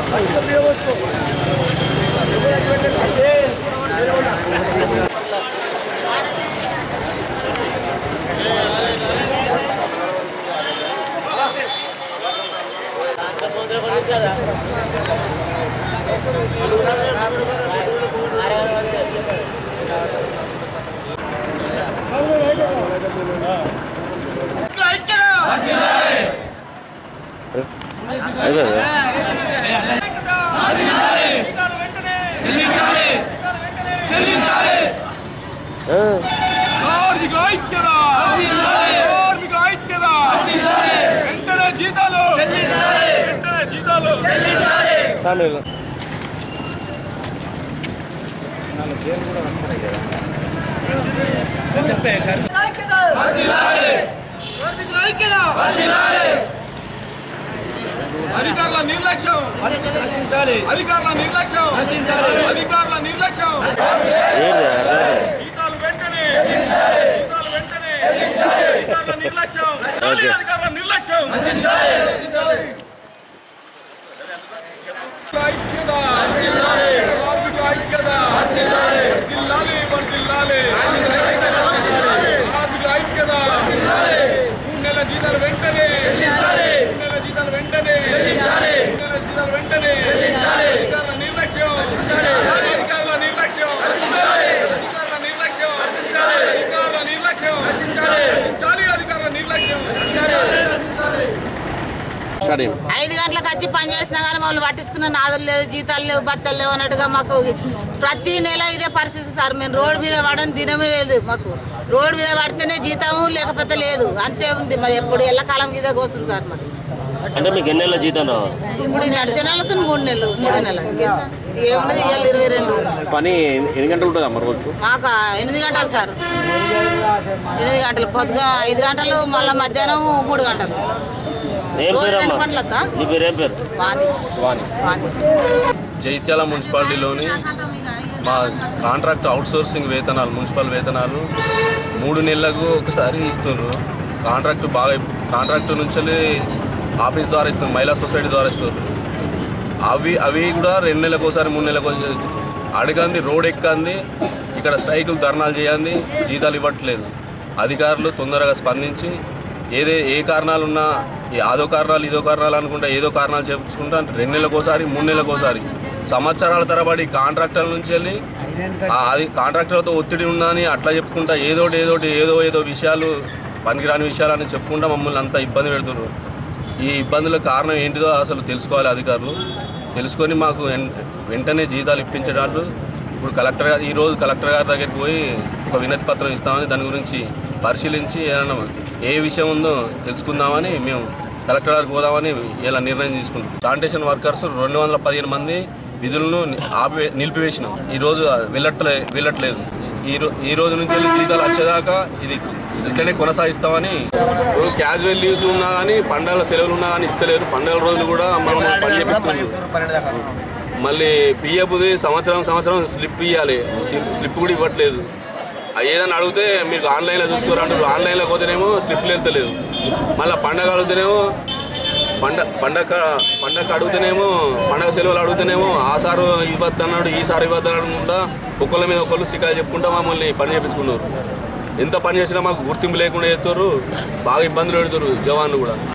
అధికారుల నిర్లక్ష్యం అధికారుల నిర్లక్ష్యం అధికారుల నిర్లక్ష్యం జీతాలు వెంటనే జీతాలు వెంటనే అధికారుల నిర్లక్ష్యం అధికారుల నిర్లక్ష్యం జీతాలు వెంటనే జీతాలు వెంటనే జీతాలు వెంటనే అధికారుల నిర్లక్ష్యం అధికారుల నిర్లక్ష్యం అధికారుల నిర్లక్ష్యం అధికారుల నిర్లక్ష్యం అధికారుల నిర్లక్ష్యం 5 గంటలకు వచ్చి పని చేసినా కానీ మమ్మల్ని పట్టించుకున్న నాదులు లేదు, జీతాలు లేవు, బత్తలు లేవు అన్నట్టుగా మాకు ప్రతి నెల ఇదే పరిస్థితి సార్. మేము రోడ్డు మీద పడని దినమే లేదు. మాకు రోడ్డు మీద పడితేనే జీతము లేకపోతే లేదు, అంతే ఉంది. మరి ఎప్పుడు ఎల్లకాలం ఇదే కోసం సార్. మరి అంటే మీకు ఎన్ని నెలల జీతం? ఇప్పుడు నడిచే నెలతో 3 నెలలు 3 నెలలు ఏమున్నది. ఇవాళ 22 పని ఎన్ని గంటలు ఉంటుంది అమ్మ రోజు? మాకు 8 గంటలు సార్. 8 గంటలు పొద్దుగా 5 గంటలు, మళ్ళీ మధ్యాహ్నం 3 గంటలు. జైత్యాల మున్సిపాలిటీలోని మా కాంట్రాక్ట్ అవుట్సోర్సింగ్ వేతనాలు, మున్సిపల్ వేతనాలు 3 నెలలకు ఒకసారి ఇస్తున్నారు. కాంట్రాక్ట్ నుంచి ఆఫీస్ ద్వారా ఇస్తున్నారు, మహిళా సొసైటీ ద్వారా ఇస్తున్నారు. అవి కూడా 2 నెలలకు ఒకసారి 3 నెలలకు అడగంది, రోడ్ ఎక్కంది, ఇక్కడ స్ట్రైకులు ధర్నాలు చేయండి, జీతాలు ఇవ్వట్లేదు. అధికారులు తొందరగా స్పందించి ఏ కారణాలున్నా అదో కారణాలు ఇదో కారణాలు అనుకుంటా ఏదో కారణాలు చెప్పుకుంటా 2 నెలలకు ఒకసారి 3 నెలలకు ఒకసారి సంవత్సరాల తరబడి కాంట్రాక్టర్ల నుంచి వెళ్ళి అది కాంట్రాక్టర్లతో ఒత్తిడి ఉందని అట్లా చెప్పుకుంటా ఏదో విషయాలు పనికిరాని విషయాలని చెప్పుకుంటా మమ్మల్ని అంతా ఇబ్బంది పెడుతున్నారు. ఈ ఇబ్బందులకు కారణం ఏంటిదో అసలు తెలుసుకోవాలి అధికారులు. తెలుసుకొని మాకు వెంటనే జీతాలు ఇప్పించేటట్లు ఇప్పుడు ఈరోజు కలెక్టర్ గారి దగ్గరికి పోయి ఒక వినతి పత్రం ఇస్తామని, దాని గురించి పరిశీలించి ఏదైనా ఏ విషయం ఉందో తెలుసుకుందామని మేము కలెక్టర్ గారికి పోదామని ఇలా నిర్ణయం తీసుకుంటాం. శానిటేషన్ వర్కర్స్ 215 మంది విధులను నిలిపివేసినాం. ఈరోజు వెళ్ళట్లేదు. ఈ రోజు నుంచి జీతాలు వచ్చేదాకా ఇది ఇట్లనే కొనసాగిస్తామని. క్యాజువల్ లీవ్స్ ఉన్నా కానీ, పండుగల సెలవులు ఉన్నా కానీ ఇస్తలేరు. పండుగల రోజులు కూడా మనం పని చేపిస్తున్నారు. మళ్ళీ పిఎఫ్ది సంవత్సరం స్లిప్ ఇవ్వాలి, స్లిప్ కూడా ఇవ్వట్లేదు. ఏదైనా అడిగితే మీకు ఆన్లైన్లో చూసుకోరంటారు. ఆన్లైన్లో పోతేనేమో స్లిప్లు వెళ్తలేదు. మళ్ళీ పండగ అడిగితేనేమో పండగ అడిగితేనేమో పండగ సెలవులు అడిగితేనేమో ఆ సారు ఇవ్వద్దన్నాడు, ఈ సారు ఇవ్వద్దన్నాడు కూడా ఒకళ్ళ మీద ఒకళ్ళు శికాయలు చెప్పుకుంటా మమ్మల్ని పని చేపించుకున్నారు. ఎంత పని చేసినా మాకు గుర్తింపు లేకుండా చేస్తారు. బాగా ఇబ్బందులు పెడతారు జవాన్లు కూడా.